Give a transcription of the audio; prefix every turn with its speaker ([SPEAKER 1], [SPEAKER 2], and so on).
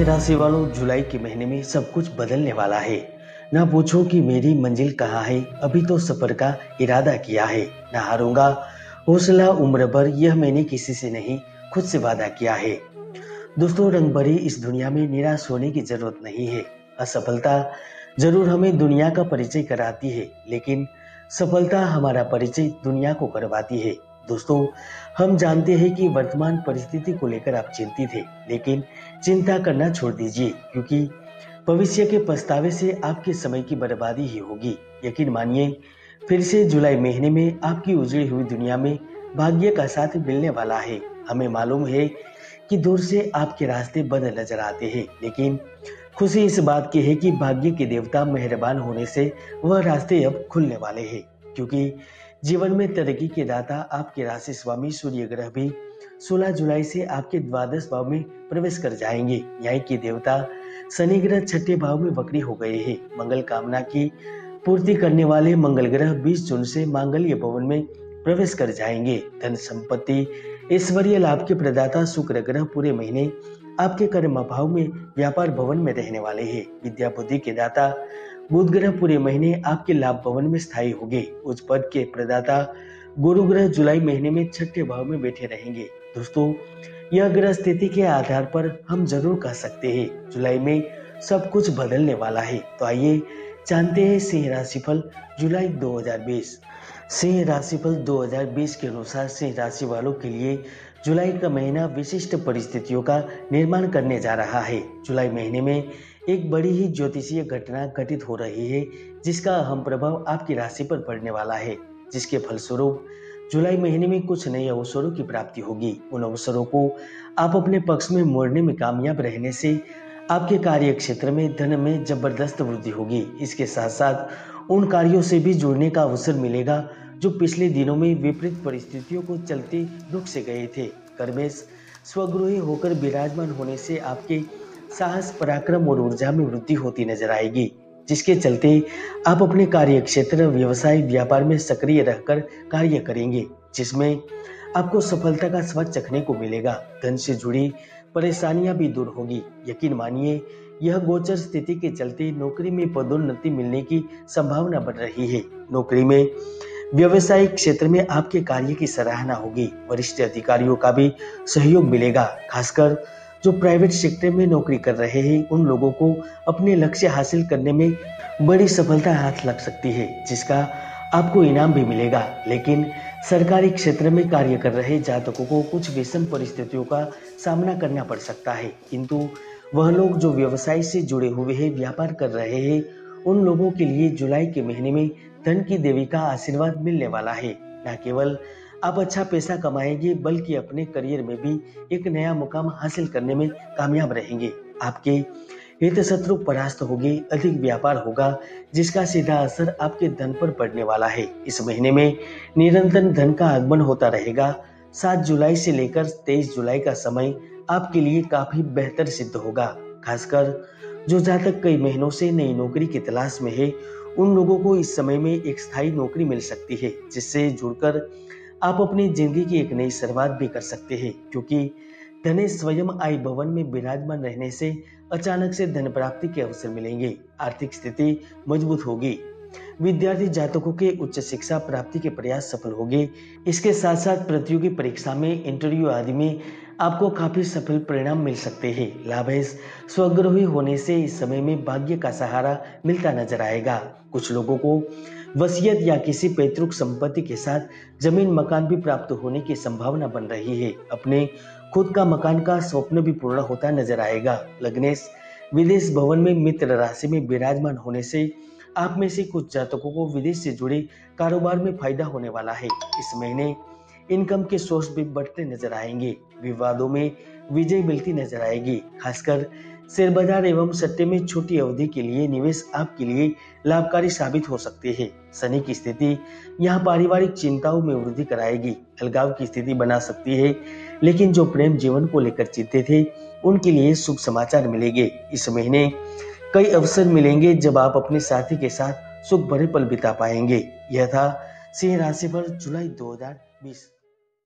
[SPEAKER 1] राशि वालों, जुलाई के महीने में सब कुछ बदलने वाला है। ना पूछो कि मेरी मंजिल कहाँ है, अभी तो सफर का इरादा किया है। ना हारूंगा, हौसला उम्र भर, यह मैंने किसी से नहीं खुद से वादा किया है। दोस्तों, रंग भरी इस दुनिया में निराश होने की जरूरत नहीं है। असफलता जरूर हमें दुनिया का परिचय कराती है, लेकिन सफलता हमारा परिचय दुनिया को करवाती है। दोस्तों, हम जानते हैं कि वर्तमान परिस्थिति को लेकर आप चिंतित हैं, लेकिन चिंता करना छोड़ दीजिए, क्योंकि भविष्य के पछतावे से आपके समय की बर्बादी ही होगी। यकीन मानिए, फिर से जुलाई महीने में आपकी उजड़ी हुई दुनिया में भाग्य का साथ मिलने वाला है। हमें मालूम है कि दूर से आपके रास्ते बंद नजर आते हैं, लेकिन खुशी इस बात की है कि भाग्य के देवता मेहरबान होने से वह रास्ते अब खुलने वाले हैं। क्योंकि जीवन में तरक्की के दाता आपके राशि स्वामी सूर्य ग्रह भी 16 जुलाई से आपके द्वादश भाव में प्रवेश कर जाएंगे। न्याय के देवता शनि ग्रह छठे भाव में वक्री हो गए हैं। मंगल कामना की पूर्ति करने वाले मंगल ग्रह 20 जून से मांगल्य भवन में प्रवेश कर जाएंगे। धन संपत्ति ऐश्वर्य लाभ के प्रदाता शुक्र ग्रह पूरे महीने आपके कर्म भाव में व्यापार भवन में रहने वाले हैं। विद्या बुद्धि के दाता बुध ग्रह पूरे महीने आपके लाभ भवन में स्थायी होंगे। उच्च पद के प्रदाता गुरु ग्रह जुलाई महीने में छठे भाव में बैठे रहेंगे। दोस्तों, यह ग्रह स्थिति के आधार पर हम जरूर कह सकते हैं जुलाई में सब कुछ बदलने वाला है। तो आइए जानते हैं सिंह राशिफल जुलाई 2020। सिंह राशिफल 2020 के अनुसार सिंह राशि वालों के लिए जुलाई का महीना विशिष्ट परिस्थितियों का निर्माण करने जा रहा है। जुलाई महीने में एक बड़ी ही ज्योतिषीय घटना घटित हो रही है, जिसका अहम प्रभाव आपकी राशि पर पड़ने वाला है, जिसके फलस्वरूप जुलाई महीने में कुछ नए अवसरों की प्राप्ति होगी। उन अवसरों को आप अपने पक्ष में मोड़ने में कामयाब रहने से आपके कार्य क्षेत्र में धन में जबरदस्त वृद्धि होगी। इसके साथ साथ उन कार्यों से भी जुड़ने का अवसर मिलेगा जो पिछले दिनों में विपरीत परिस्थितियों को चलते रुक से गए थे। कर्मेश स्वगृही होकर विराजमान होने से आपके साहस, पराक्रम और ऊर्जा में वृद्धि होती नजर आएगी, जिसके चलते आप अपने कार्य क्षेत्र, व्यवसाय, व्यापार में सक्रिय रहकर कार्य करेंगे, जिसमें आपको सफलता का स्वाद चखने को मिलेगा। धन से जुड़ी परेशानियां भी दूर होगी। यकीन मानिए, यह गोचर स्थिति के चलते नौकरी में पदोन्नति मिलने की संभावना बढ़ रही है। नौकरी में, व्यवसायिक क्षेत्र में आपके कार्य की सराहना होगी। वरिष्ठ अधिकारियों का भी सहयोग मिलेगा। खासकर जो प्राइवेट सेक्टर में नौकरी कर रहे हैं, उन लोगों को अपने लक्ष्य हासिल करने में बड़ी सफलता हाथ लग सकती है, जिसका आपको इनाम भी मिलेगा। लेकिन सरकारी क्षेत्र में कार्य कर रहे जातकों को कुछ विषम परिस्थितियों का सामना करना पड़ सकता है, किंतु वह लोग जो व्यवसाय से जुड़े हुए हैं, व्यापार कर रहे हैं, उन लोगों के लिए जुलाई के महीने में धन की देवी का आशीर्वाद मिलने वाला है। न केवल आप अच्छा पैसा कमाएंगे, बल्कि अपने करियर में भी एक नया मुकाम हासिल करने में कामयाब रहेंगे। आपके हित शत्रु परास्त होंगे, अधिक व्यापार होगा, जिसका सीधा असर आपके धन पर पड़ने वाला है। इस महीने में निरंतर धन का आगमन होता रहेगा। 7 जुलाई से लेकर 23 जुलाई का समय आपके लिए काफी बेहतर सिद्ध होगा। खासकर जो जातक कई महीनों से नई नौकरी की तलाश में है, उन लोगों को इस समय में एक स्थायी नौकरी मिल सकती है, जिससे जुड़कर आप अपनी जिंदगी की एक नई शुरुआत भी कर सकते हैं। क्योंकि धनेश स्वयं आई भवन में विराजमान रहने से अचानक से धन प्राप्ति के अवसर मिलेंगे। आर्थिक स्थिति मजबूत होगी। विद्यार्थी जातकों के उच्च शिक्षा प्राप्ति के प्रयास सफल होंगे। इसके साथ साथ प्रतियोगी परीक्षा में, इंटरव्यू आदि में आपको काफी सफल परिणाम मिल सकते हैं। लाभेश स्वगृही होने से इस समय में भाग्य का सहारा मिलता नजर आएगा। कुछ लोगों को वसीयत या किसी पैतृक संपत्ति के साथ जमीन मकान भी प्राप्त होने की संभावना बन रही है। अपने खुद का मकान का स्वप्न भी पूर्ण होता नजर आएगा। लग्नेश विदेश भवन में मित्र राशि में विराजमान होने से आप में से कुछ जातकों को विदेश से जुड़े कारोबार में फायदा होने वाला है। इस महीने इनकम के सोर्स भी बढ़ते नजर आएंगे। विवादों में विजय मिलती नजर आएगी। खासकर शेयर बाजार एवं सट्टे में छोटी अवधि के लिए निवेश आपके लिए लाभकारी साबित हो सकते हैं। शनि की स्थिति यहाँ पारिवारिक चिंताओं में वृद्धि कराएगी। अलगाव की स्थिति बना सकती है, लेकिन जो प्रेम जीवन को लेकर चिंतित थे, उनके लिए शुभ समाचार मिलेंगे। इस महीने कई अवसर मिलेंगे जब आप अपने साथी के साथ सुख भरे पल बिता पाएंगे। यह था सिंह राशि पर जुलाई 2020।